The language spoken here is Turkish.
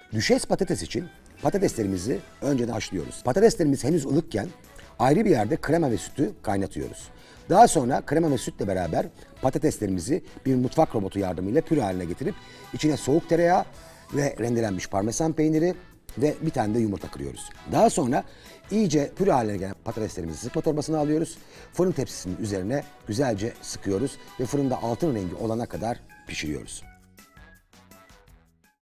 Düşes patates için patateslerimizi önceden haşlıyoruz. Patateslerimiz henüz ılıkken ayrı bir yerde krema ve sütü kaynatıyoruz. Daha sonra krema ve sütle beraber patateslerimizi bir mutfak robotu yardımıyla püre haline getirip içine soğuk tereyağı ve rendelenmiş parmesan peyniri ve bir tane de yumurta kırıyoruz. Daha sonra iyice püre haline gelen patateslerimizi sıkma torbasına alıyoruz. Fırın tepsisinin üzerine güzelce sıkıyoruz ve fırında altın rengi olana kadar pişiriyoruz.